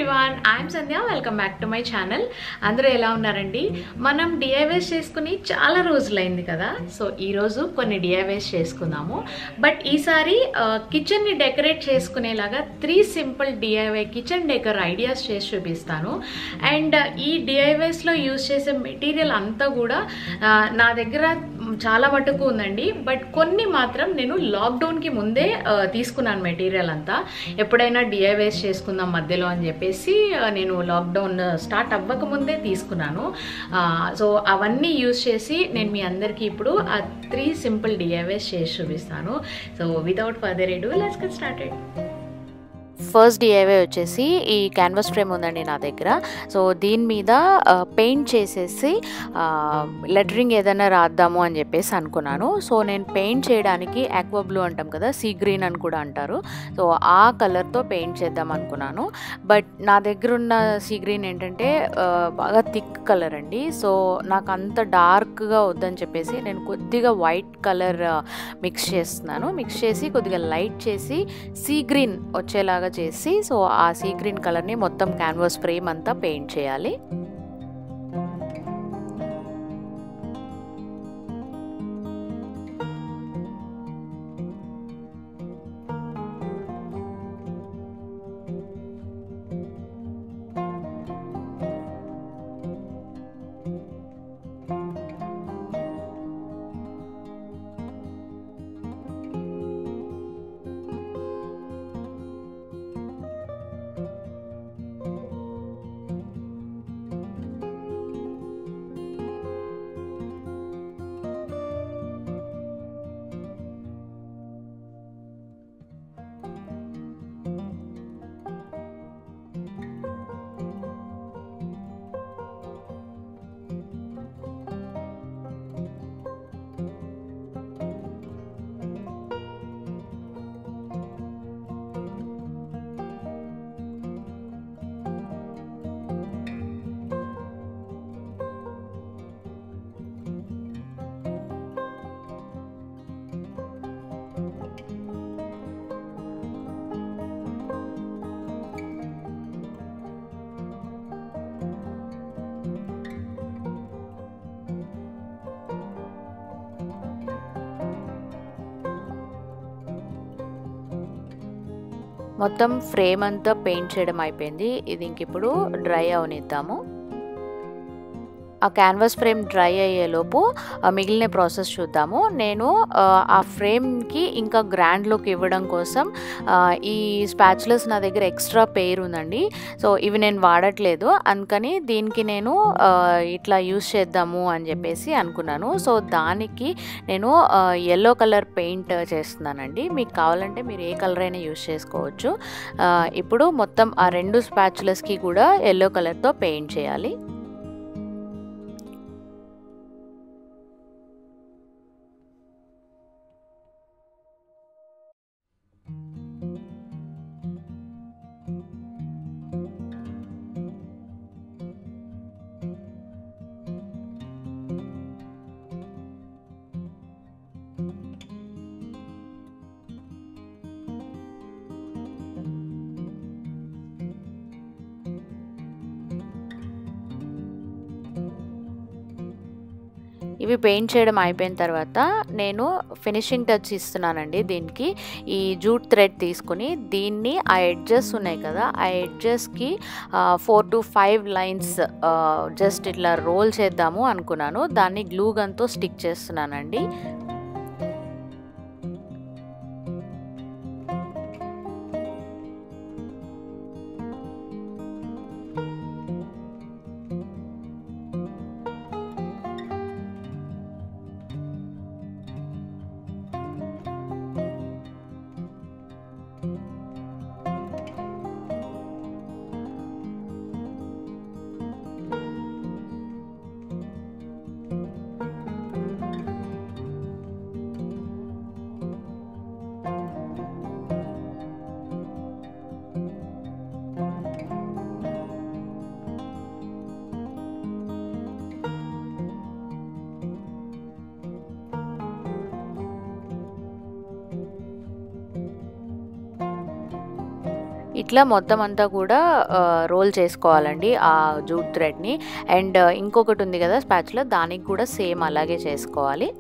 Everyone, I'm Sandhya. Welcome back to my channel. అందరూ ఎలా ఉన్నారండి? మనం డిఐవైస్ చేసుకుని చాలా రోజులైంది కదా. సో ఈరోజు కొన్ని డిఐవైస్ చేసుకుందాము. బట్ ఈసారి కిచెన్ని డెకరేట్ చేసుకునేలాగా 3 simple DIY kitchen decor ideas చేసి చూపిస్తాను. అండ్ ఈ డిఐవైస్లో యూజ్ చేసే మెటీరియల్ అంతా కూడా నా దగ్గర చాలా మటుకు ఉందండి. బట్ కొన్ని మాత్రం నేను లాక్డౌన్కి ముందే తీసుకున్నాను మెటీరియల్ అంతా. ఎప్పుడైనా డిఐవైస్ చేసుకుందాం మధ్యలో అని చెప్పేసి నేను లాక్డౌన్ స్టార్ట్ అవ్వకముందే తీసుకున్నాను. సో అవన్నీ యూజ్ చేసి నేను మీ అందరికీ ఇప్పుడు ఆ 3 సింపుల్ డిఐవైస్ చేసి చూపిస్తాను. So without further ado let's get started. First DIY వచ్చేసి ఈ క్యాన్వాస్ ఫ్రేమ్ ఉందండి నా దగ్గర. సో దీని మీద పెయింట్ చేసేసి లెటరింగ్ ఏదైనా రాద్దాము అని చెప్పేసి అనుకున్నాను. సో నేను పెయింట్ చేయడానికి ఆక్వా బ్లూ అంటాం కదా, సీ గ్రీన్ అని కూడా అంటారు. సో ఆ కలర్తో పెయింట్ చేద్దాం అనుకున్నాను. బట్ నా దగ్గర ఉన్న సీ గ్రీన్ ఏంటంటే బాగా థిక్ కలర్ అండి. సో నాకు అంత డార్క్గా వద్దని చెప్పేసి నేను కొద్దిగా వైట్ కలర్ మిక్స్ చేస్తున్నాను. మిక్స్ చేసి కొద్దిగా లైట్ చేసి సీ గ్రీన్ వచ్చేలాగా చేసి, సో ఆ సీ గ్రీన్ కలర్ని మొత్తం క్యాన్వాస్ ఫ్రేమ్ అంతా పెయింట్ చేయాలి. మొత్తం ఫ్రేమ్ అంతా పెయింట్ చేయడం అయిపోయింది. ఇది ఇంక ఇప్పుడు డ్రై అవనిద్దాము. ఆ క్యాన్వాస్ ఫ్రేమ్ డ్రై అయ్యేలోపు మిగిలిన ప్రాసెస్ చూద్దాము. నేను ఆ ఫ్రేమ్కి ఇంకా గ్రాండ్ లుక్ ఇవ్వడం కోసం ఈ స్పాచులస్ నా దగ్గర ఎక్స్ట్రా పెయిర్ ఉందండి. సో ఇవి నేను వాడట్లేదు, అందుకని దీనికి నేను ఇట్లా యూస్ చేద్దాము అని చెప్పేసి అనుకున్నాను. సో దానికి నేను ఎల్లో కలర్ పెయింట్ చేస్తున్నానండి. మీకు కావాలంటే మీరు ఏ కలర్ అయినా యూస్ చేసుకోవచ్చు. ఇప్పుడు మొత్తం ఆ 2 స్పాచులస్కి కూడా ఎల్లో కలర్తో పెయింట్ చేయాలి. ఇవి పెయింట్ చేయడం అయిపోయిన తర్వాత నేను ఫినిషింగ్ టచ్ ఇస్తున్నానండి. దీనికి ఈ జూట్ థ్రెడ్ తీసుకుని దీన్ని ఆ ఎడ్జెస్ ఉన్నాయి కదా, ఆ ఎడ్జెస్కి 4 to 5 లైన్స్ జస్ట్ ఇట్లా రోల్ చేద్దాము అనుకున్నాను. దాన్ని గ్లూ గన్తో స్టిక్ చేస్తున్నానండి. ఇట్లా మొత్తం అంతా కూడా రోల్ చేసుకోవాలండి ఆ జూట్ థ్రెడ్ని. అండ్ ఇంకొకటి ఉంది కదా స్పాచులా, దానికి కూడా సేమ్ అలాగే చేసుకోవాలి.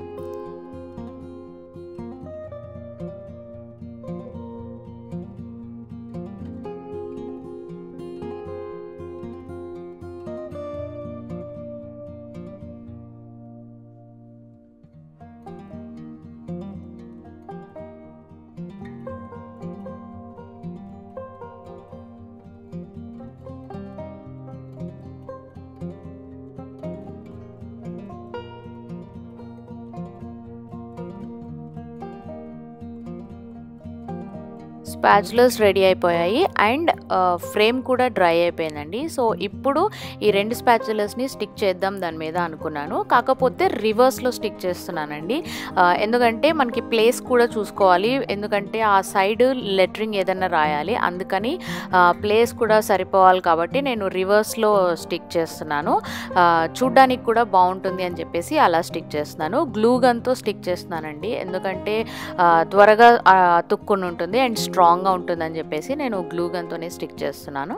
స్పాచులర్స్ రెడీ అయిపోయాయి అండ్ ఫ్రేమ్ కూడా డ్రై అయిపోయిందండి. సో ఇప్పుడు ఈ 2 స్పాచులర్స్ని స్టిక్ చేద్దాం దాని మీద అనుకున్నాను. కాకపోతే రివర్స్లో స్టిక్ చేస్తున్నానండి. ఎందుకంటే మనకి ప్లేస్ కూడా చూసుకోవాలి, ఎందుకంటే ఆ సైడ్ లెటరింగ్ ఏదైనా రాయాలి, అందుకని ప్లేస్ కూడా సరిపోవాలి కాబట్టి నేను రివర్స్లో స్టిక్ చేస్తున్నాను. చూడ్డానికి కూడా బాగుంటుంది అని చెప్పేసి అలా స్టిక్ చేస్తున్నాను. గ్లూ గన్తో స్టిక్ చేస్తున్నానండి, ఎందుకంటే త్వరగా అతుక్కుని ఉంటుంది అండ్ స్ట్రాంగ్గా ఉంటుందని చెప్పేసి నేను గ్లూ గన్తోనే స్టిక్ చేస్తున్నాను.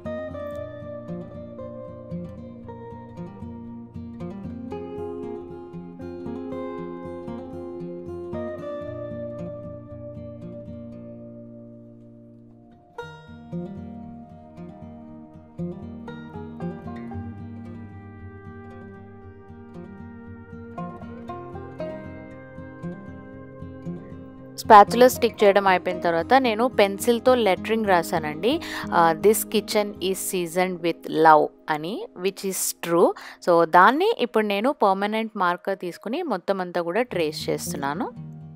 స్పాచులా స్టిక్ చేయడం అయిపోయిన తర్వాత నేను పెన్సిల్తో లెటరింగ్ రాశానండి. This kitchen is seasoned with love అని, విచ్ ఈస్ ట్రూ. సో దాన్ని ఇప్పుడు నేను పర్మనెంట్ మార్కర్ తీసుకుని మొత్తం అంతా కూడా ట్రేస్ చేస్తున్నాను.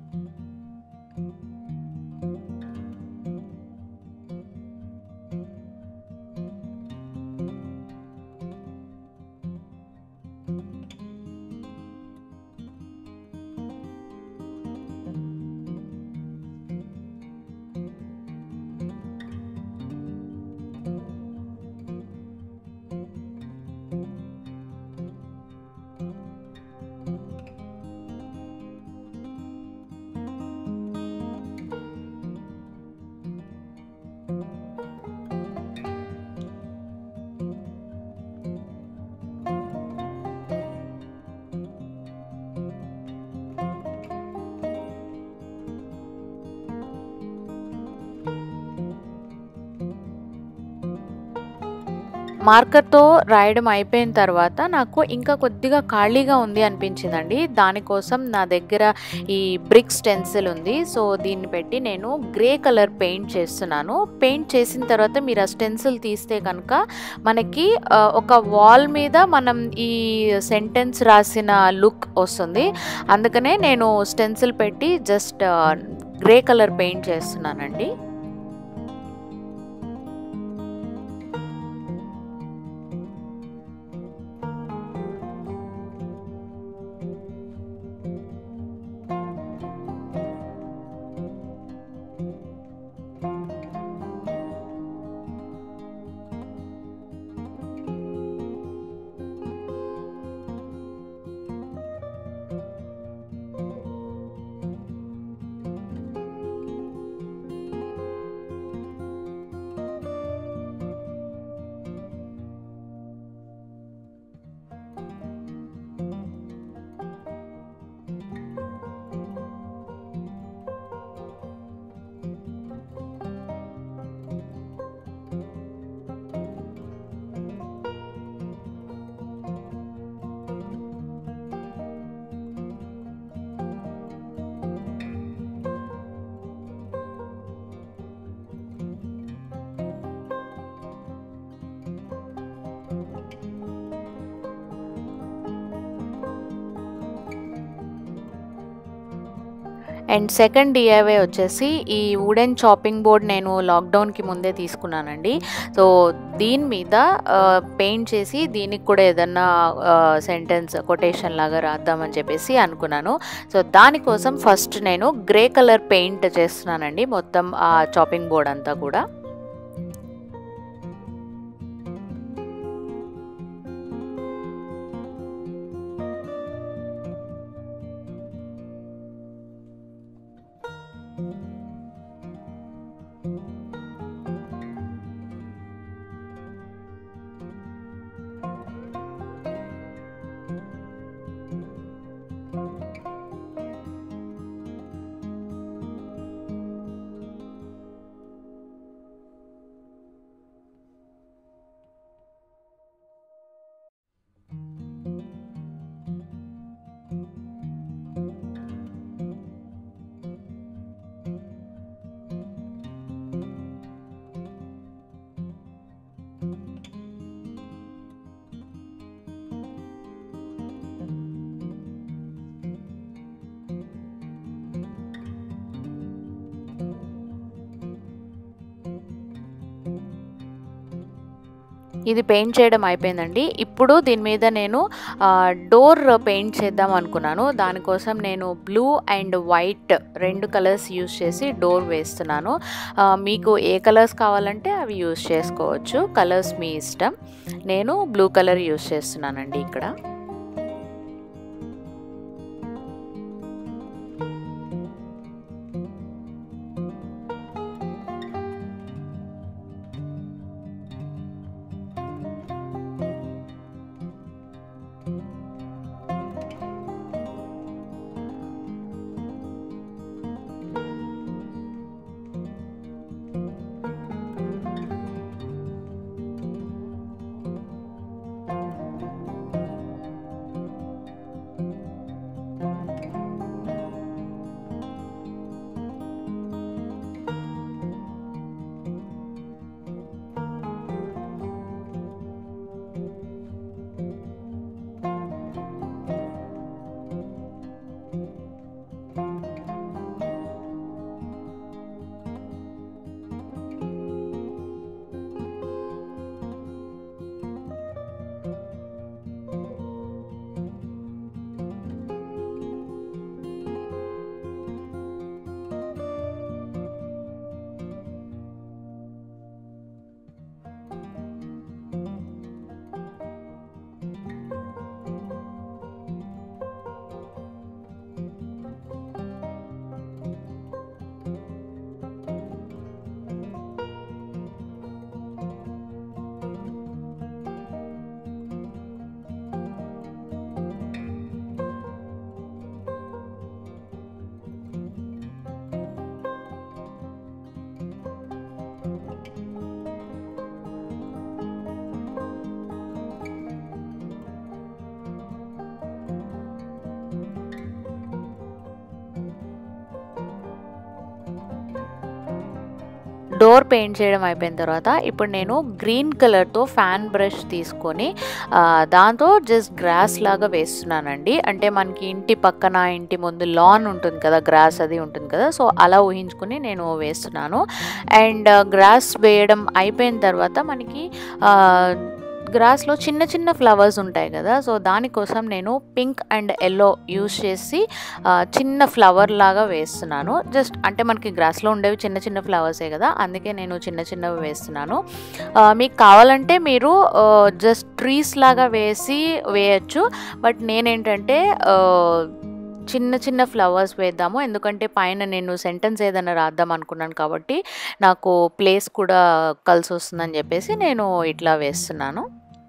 మార్కర్తో రాయడం అయిపోయిన తర్వాత నాకు ఇంకా కొద్దిగా ఖాళీగా ఉంది అనిపించిందండి. దానికోసం నా దగ్గర ఈ బ్రిక్ స్టెన్సిల్ ఉంది. సో దీన్ని పెట్టి నేను గ్రే కలర్ పెయింట్ చేస్తున్నాను. పెయింట్ చేసిన తర్వాత మీరు ఆ స్టెన్సిల్ తీస్తే కనుక మనకి ఒక వాల్ మీద మనం ఈ సెంటెన్స్ రాసిన లుక్ వస్తుంది. అందుకనే నేను స్టెన్సిల్ పెట్టి జస్ట్ గ్రే కలర్ పెయింట్ చేస్తున్నానండి. అండ్ సెకండ్ డిఐవై వచ్చేసి ఈ వుడెన్ చాపింగ్ బోర్డ్ నేను లాక్డౌన్కి ముందే తీసుకున్నానండి. సో దీని మీద పెయింట్ చేసి దీనికి కూడా ఏదన్నా సెంటెన్స్ కొటేషన్ లాగా రాద్దామని చెప్పేసి అనుకున్నాను. సో దానికోసం ఫస్ట్ నేను గ్రే కలర్ పెయింట్ చేస్తున్నానండి మొత్తం ఆ చాపింగ్ బోర్డ్ అంతా కూడా. ఇది పెయింట్ చేయడం అయిపోయిందండి. ఇప్పుడు దీని మీద నేను డోర్ పెయింట్ చేద్దాం అనుకున్నాను. దానికోసం నేను blue and white 2 colours use చేసి డోర్ వేస్తున్నాను. మీకు ఏ కలర్స్ కావాలంటే అవి యూస్ చేసుకోవచ్చు, కలర్స్ మీ ఇష్టం. నేను బ్లూ కలర్ యూస్ చేస్తున్నానండి ఇక్కడ. డోర్ పెయింట్ చేయడం అయిపోయిన తర్వాత ఇప్పుడు నేను గ్రీన్ కలర్తో ఫ్యాన్ బ్రష్ తీసుకొని దాంతో జస్ట్ గ్రాస్ లాగా వేస్తున్నానండి. అంటే మనకి ఇంటి పక్కన ఇంటి ముందు లాన్ ఉంటుంది కదా, గ్రాస్ అది ఉంటుంది కదా, సో అలా ఊహించుకుని నేను వేస్తున్నాను. అండ్ గ్రాస్ వేయడం అయిపోయిన తర్వాత మనకి గ్రాస్లో చిన్న చిన్న ఫ్లవర్స్ ఉంటాయి కదా, సో దానికోసం నేను పింక్ అండ్ ఎల్లో యూస్ చేసి చిన్న ఫ్లవర్ లాగా వేస్తున్నాను. జస్ట్ అంటే మనకి గ్రాస్లో ఉండేవి చిన్న చిన్న ఫ్లవర్సే కదా, అందుకే నేను చిన్న చిన్నవి వేస్తున్నాను. మీకు కావాలంటే మీరు జస్ట్ ట్రీస్ లాగా వేయచ్చు. బట్ నేనేంటంటే చిన్న చిన్న ఫ్లవర్స్ వేద్దాము, ఎందుకంటే పైన నేను సెంటెన్స్ ఏదైనా రాద్దాం అనుకున్నాను కాబట్టి నాకు ప్లేస్ కూడా కలిసి వస్తుందని చెప్పేసి నేను ఇట్లా వేస్తున్నాను.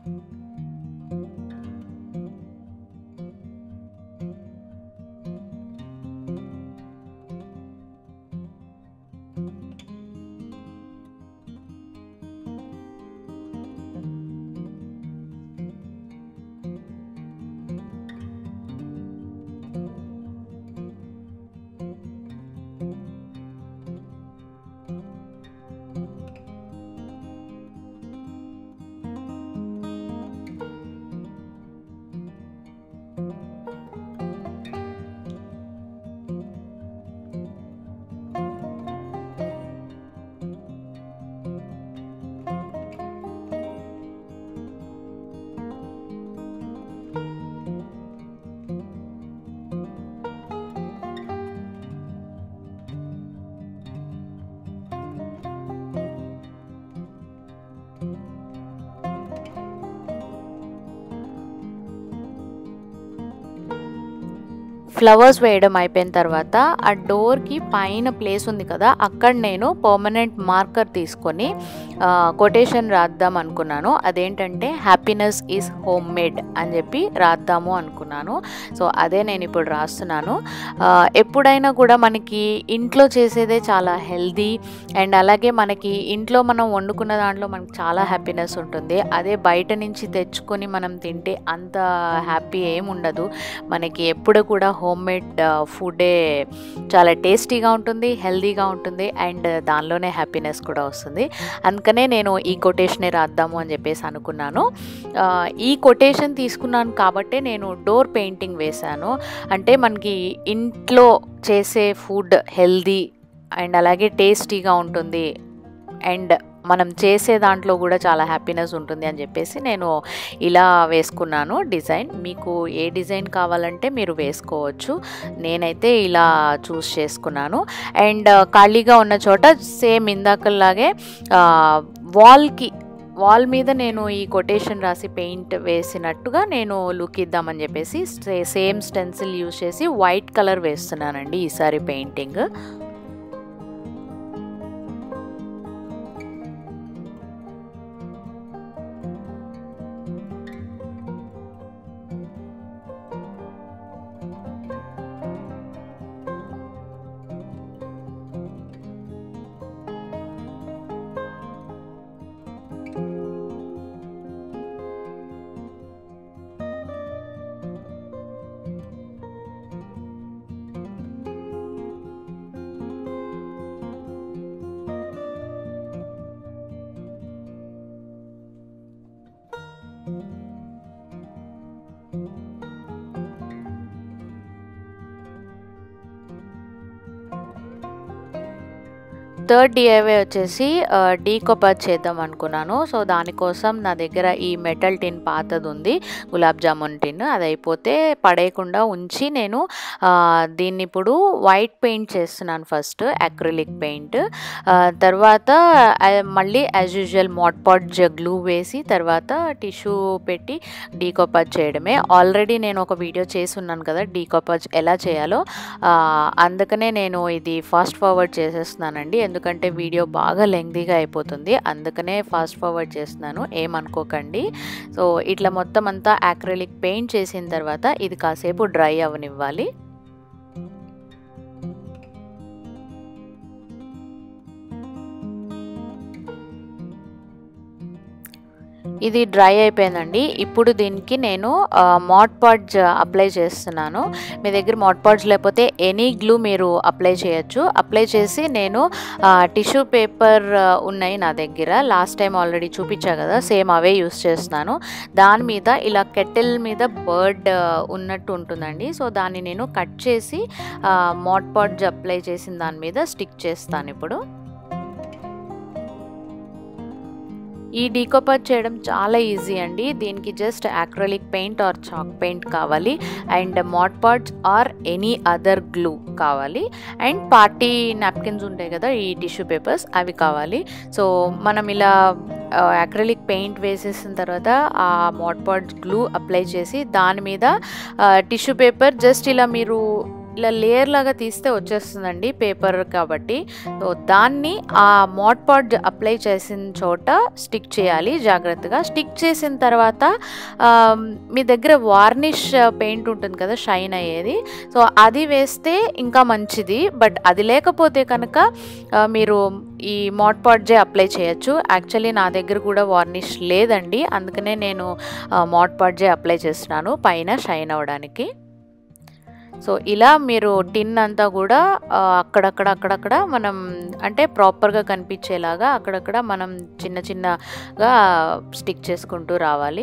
ఫ్లవర్స్ వేయడం అయిపోయిన తర్వాత ఆ డోర్కి పైన ప్లేస్ ఉంది కదా, అక్కడ నేను పర్మనెంట్ మార్కర్ తీసుకొని కొటేషన్ రాద్దాం అనుకున్నాను. అదేంటంటే హ్యాపీనెస్ ఈజ్ హోమ్ మేడ్ అని చెప్పి రాద్దాము అనుకున్నాను. సో అదే నేను ఇప్పుడు రాస్తున్నాను. ఎప్పుడైనా కూడా మనకి ఇంట్లో చేసేదే చాలా హెల్దీ అండ్ అలాగే మనకి ఇంట్లో మనం వండుకున్న దాంట్లో మనకి చాలా హ్యాపీనెస్ ఉంటుంది. అదే బయట నుంచి తెచ్చుకొని మనం తింటే అంత హ్యాపీ ఏముండదు. మనకి ఎప్పుడు కూడా హోమ్ మేడ్ ఫుడే చాలా టేస్టీగా ఉంటుంది, హెల్దీగా ఉంటుంది అండ్ దానిలోనే హ్యాపీనెస్ కూడా వస్తుంది. అందుకనే నేను ఈ కొటేషనే రాద్దాము అని చెప్పేసి అనుకున్నాను. ఈ కొటేషన్ తీసుకున్నాను కాబట్టే నేను డోర్ పెయింటింగ్ వేశాను. అంటే మనకి ఇంట్లో చేసే ఫుడ్ హెల్దీ అండ్ అలాగే టేస్టీగా ఉంటుంది అండ్ మనం చేసే దాంట్లో కూడా చాలా హ్యాపీనెస్ ఉంటుంది అని చెప్పేసి నేను ఇలా వేసుకున్నాను డిజైన్. మీకు ఏ డిజైన్ కావాలంటే మీరు వేసుకోవచ్చు. నేనైతే ఇలా చూస్ చేసుకున్నాను. అండ్ ఖాళీగా ఉన్న చోట సేమ్ ఇందాకలాగే వాల్ మీద నేను ఈ కొటేషన్ రాసి పెయింట్ వేసినట్టుగా నేను లుక్ ఇద్దామని చెప్పేసి సేమ్ స్టెన్సిల్ యూజ్ చేసి వైట్ కలర్ వేస్తున్నానండి ఈసారి పెయింటింగ్. థర్డ్ డిఐవై వచ్చేసి డీకోపర్ చేద్దాం అనుకున్నాను. సో దానికోసం నా దగ్గర ఈ మెటల్ టిన్ పాతది ఉంది, గులాబ్ జామున్ టిన్. అది అయిపోతే పడేయకుండా ఉంచి నేను దీన్ని ఇప్పుడు వైట్ పెయింట్ చేస్తున్నాను. ఫస్ట్ అక్రిలిక్ పెయింట్, తర్వాత మళ్ళీ as usual Mod Podge glue వేసి తర్వాత టిష్యూ పెట్టి డీకోపర్ చేయడమే. ఆల్రెడీ నేను ఒక వీడియో చేసి ఉన్నాను కదా డీకోపర్ ఎలా చేయాలో, అందుకనే నేను ఇది ఫాస్ట్ ఫార్వర్డ్ చేసేస్తున్నానండి. ఎందుకంటే వీడియో బాగా లెంగ్తీగా అయిపోతుంది, అందుకనే ఫాస్ట్ ఫార్వర్డ్ చేస్తున్నాను, ఏమనుకోకండి. సో ఇట్లా మొత్తం అంతా అక్రిలిక్ పెయింట్ చేసిన తర్వాత ఇది కాసేపు డ్రై అవనివ్వాలి. ఇది డ్రై అయిపోయిందండి. ఇప్పుడు దీనికి నేను మాట్ పాడ్జ్ అప్లై చేస్తున్నాను. మీ దగ్గర మాట్ పాడ్జ్ లేకపోతే ఎనీ గ్లూ మీరు అప్లై చేయొచ్చు. అప్లై చేసి నేను టిష్యూ పేపర్ ఉన్నాయి నా దగ్గర, లాస్ట్ టైం ఆల్రెడీ చూపించా కదా, సేమ్ అవే యూస్ చేస్తున్నాను. దాని మీద ఇలా కెటిల్ మీద బర్డ్ ఉన్నట్టు ఉంటుందండి. సో దాన్ని నేను కట్ చేసి మాట్ పాడ్జ్ అప్లై చేసిన దాని మీద స్టిక్ చేస్తాను. ఇప్పుడు ఈ డీకోపర్ చేయడం చాలా ఈజీ అండి. దీనికి just acrylic paint or chalk paint కావాలి, and Mod Podge or any other glue కావాలి, అండ్ పార్టీ నాప్కిన్స్ ఉంటాయి కదా ఈ టిష్యూ పేపర్స్, అవి కావాలి. సో మనం ఇలా అక్రిలిక్ పెయింట్ వేసేసిన తర్వాత ఆ మాట్ పాడ్జ్ గ్లూ అప్లై చేసి దాని మీద టిష్యూ పేపర్ జస్ట్ ఇలా మీరు ఇలా లేయర్ లాగా తీస్తే వచ్చేస్తుందండి పేపర్ కాబట్టి. సో దాన్ని ఆ మాట్ పాడ్జ్ అప్లై చేసిన చోట స్టిక్ చేయాలి జాగ్రత్తగా. స్టిక్ చేసిన తర్వాత మీ దగ్గర వార్నిష్ పెయింట్ ఉంటుంది కదా షైన్ అయ్యేది, సో అది వేస్తే ఇంకా మంచిది. బట్ అది లేకపోతే కనుక మీరు ఈ మాట్ పాడ్జే అప్లై చేయొచ్చు. యాక్చువల్లీ నా దగ్గర కూడా వార్నిష్ లేదండి, అందుకనే నేను మాట్ పాడ్జే అప్లై చేస్తున్నాను పైన షైన్ అవ్వడానికి. సో ఇలా మీరు టిన్ అంతా కూడా అక్కడక్కడ మనం అంటే ప్రాపర్గా కనిపించేలాగా అక్కడక్కడ మనం చిన్న చిన్నగా స్టిక్ చేసుకుంటూ రావాలి.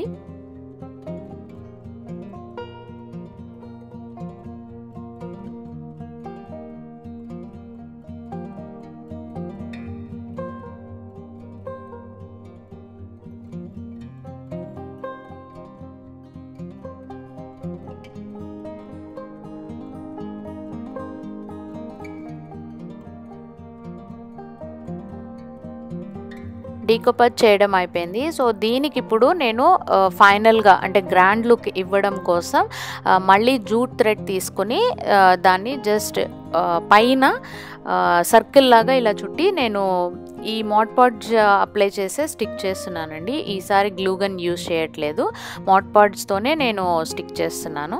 డీకోపర్ చేయడం అయిపోయింది. సో దీనికి ఇప్పుడు నేను ఫైనల్గా అంటే గ్రాండ్ లుక్ ఇవ్వడం కోసం మళ్ళీ జూట్ థ్రెడ్ తీసుకొని దాన్ని జస్ట్ పైన సర్కిల్ లాగా ఇలా చుట్టి నేను ఈ మాట్ పాడ్జ్ అప్లై చేసే స్టిక్ చేస్తున్నానండి. ఈసారి గ్లూ గన్ యూజ్ చేయట్లేదు, మాట్ పాడ్జ్తోనే నేను స్టిక్ చేస్తున్నాను.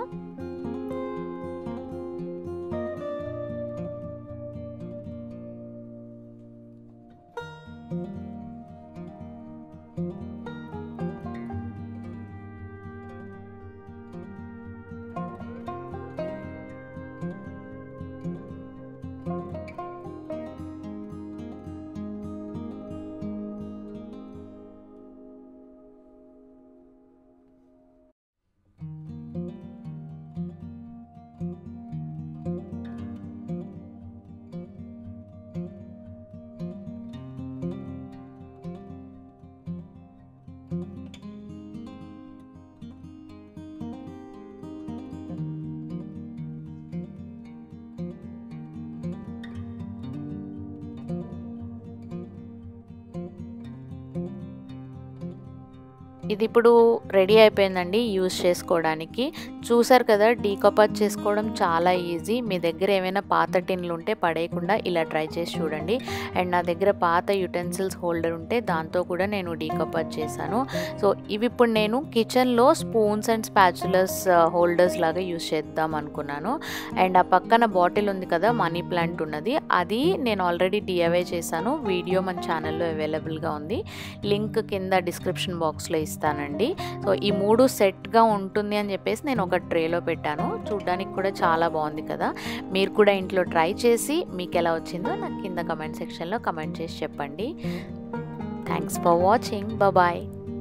ఇది ఇప్పుడు రెడీ అయిపోయిందండి యూజ్ చేసుకోవడానికి. చూసారు కదా, డీకపాజ్ చేసుకోవడం చాలా ఈజీ. మీ దగ్గర ఏమైనా పాత టిన్లు ఉంటే పడేయకుండా ఇలా ట్రై చేసి చూడండి. అండ్ నా దగ్గర పాత యుటెన్సిల్స్ హోల్డర్ ఉంటే దాంతో కూడా నేను డీకపాజ్ చేశాను. సో ఇవి ఇప్పుడు నేను కిచెన్లో స్పూన్స్ అండ్ స్పాచులస్ హోల్డర్స్ లాగా యూజ్ చేద్దాం అనుకున్నాను. అండ్ ఆ పక్కన బాటిల్ ఉంది కదా, మనీ ప్లాంట్ ఉన్నది, అది నేను ఆల్రెడీ DIY చేశాను. వీడియో మన ఛానల్లో అవైలబుల్గా ఉంది. లింక్ కింద డిస్క్రిప్షన్ బాక్స్లో ఇస్తానండి. సో ఈ 3 సెట్గా ఉంటుంది అని చెప్పేసి నేను ఒక ట్రేలో పెట్టాను. చూడ్డానికి కూడా చాలా బాగుంది కదా. మీరు కూడా ఇంట్లో ట్రై చేసి మీకు ఎలా వచ్చిందో నాకు కింద కమెంట్ సెక్షన్లో కమెంట్ చేసి చెప్పండి. Thanks for watching. Bye.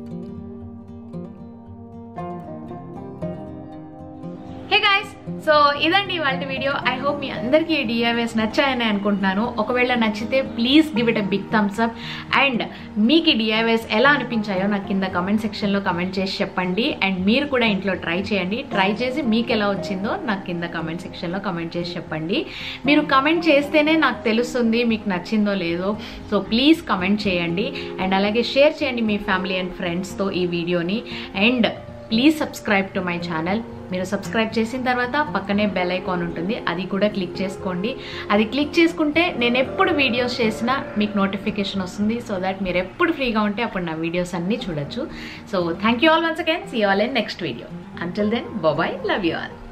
Hey guys, so ఇదండి ఇవాళ వీడియో. ఐ హోప్ మీ అందరికీ ఈ DIYs నచ్చాయని అనుకుంటున్నాను. ఒకవేళ నచ్చితే please give it a big thumbs up. And మీకు ఈ DIYs ఎలా అనిపించాయో నాకు కింద కమెంట్ సెక్షన్లో కమెంట్ చేసి చెప్పండి. అండ్ మీరు కూడా ఇంట్లో ట్రై చేయండి. ట్రై చేసి మీకు ఎలా వచ్చిందో నాకు కింద కమెంట్ సెక్షన్లో కమెంట్ చేసి చెప్పండి. మీరు కమెంట్ చేస్తేనే నాకు తెలుస్తుంది మీకు నచ్చిందో లేదో. సో ప్లీజ్ కమెంట్ చేయండి. అండ్ అలాగే షేర్ చేయండి మీ ఫ్యామిలీ అండ్ ఫ్రెండ్స్తో ఈ వీడియోని. And please subscribe to my channel. మీరు సబ్స్క్రైబ్ చేసిన తర్వాత పక్కనే బెల్ ఐకాన్ ఉంటుంది, అది కూడా క్లిక్ చేసుకోండి. అది క్లిక్ చేసుకుంటే నేను ఎప్పుడు వీడియోస్ చేసినా మీకు నోటిఫికేషన్ వస్తుంది. సో దట్ మీరు ఎప్పుడు ఫ్రీగా ఉంటే అప్పుడు నా వీడియోస్ అన్నీ చూడొచ్చు. So thank you all once again. See you all in next video. Until then bye. Love you all.